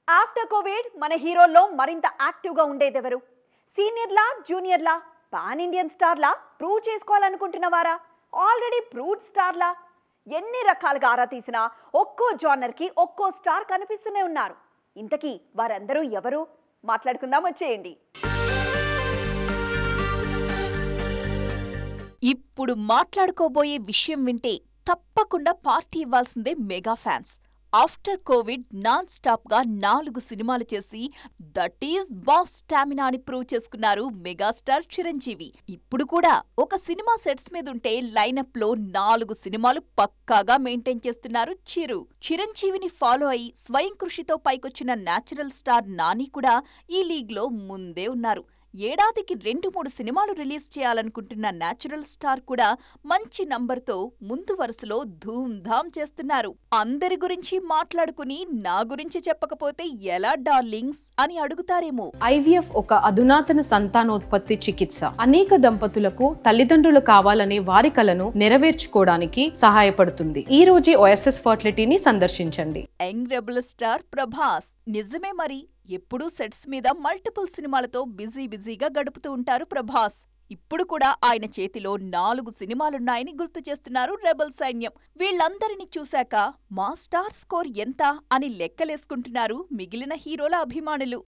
After Covid మన హీరోల్లో మరింత యాక్టివ్గా ఉండేదెవరు? సీనియర్లా, జూనియర్లా, పాన్ ఇండియన్ స్టార్లా, ప్రూవ్ చేసుకోవాలనుకుంటున్నవారా, ఆల్రెడీ ప్రూవ్డ్ స్టార్లా? ఎన్ని రకాలుగా ఆరా తీసినా ఒక్కో జానర్కి ఒక్కో స్టార్ కనిపిస్తూనే ఉన్నారు. ఇంతకీ వారందరూ ఎవరు? మాట్లాడుకుందాం, వచ్చేయండి. ఇప్పుడు మాట్లాడుకోబోయే విషయం వింటే తప్పకుండా పార్టీ ఇవ్వాల్సిందే mega fans. After covid non stop గా 4 సినిమాలు చేసి దట్ ఈజ్ బాస్ స్టామినా అని ప్రూవ్ చేసుకున్నారు మెగాస్టార్ చిరంజీవి. ఇప్పుడు కూడా ఒక సినిమా సెట్స్ మీదుంటే లైనప్ లో 4 సినిమాలు పక్కాగా మెయింటైన్ చేస్తున్నారు చిరు. చిరంజీవిని ఫాలో అయి స్వయం కృషితో పైకొచ్చిన నేచురల్ స్టార్ నాని కూడా ఈ లీగ్ లో ముందే ఉన్నారు. ఏడాదికి 2-3 సినిమాలు రిలీజ్ చేయాలనుకుంటున్న నేచురల్ స్టార్ కూడా మంచి నంబర్తో ముందు వరుసలో ధూమ్ధామ్ చేస్తున్నారు. అందరి గురించి మాట్లాడుకుని నా గురించి చెప్పకపోతే ఎలా డార్లింగ్స్ అని అడుగుతారేమో. IVF ఒక అధునాతన సంతానోత్పత్తి చికిత్స. అనేక దంపతులకు తల్లిదండ్రులు కావాలనే వారి కలను నెరవేర్చుకోవడానికి సహాయపడుతుంది. ఈ రోజే OSS ఫర్టిలిటీని సందర్శించండి. Young rebel star Prabhas. నిజమే మరి, ఎప్పుడూ సెట్స్ మీద మల్టిపుల్ సినిమాలతో బిజీగా గడుపుతూ ఉంటారు ప్రభాస్. ఇప్పుడు కూడా ఆయన చేతిలో 4 సినిమాలున్నాయని గుర్తు చేస్తున్నారు రెబల్ సైన్యం. వీళ్లందరినీ చూశాక మా స్టార్ స్కోర్ ఎంత అని లెక్కలేసుకుంటున్నారు మిగిలిన హీరోల అభిమానులు.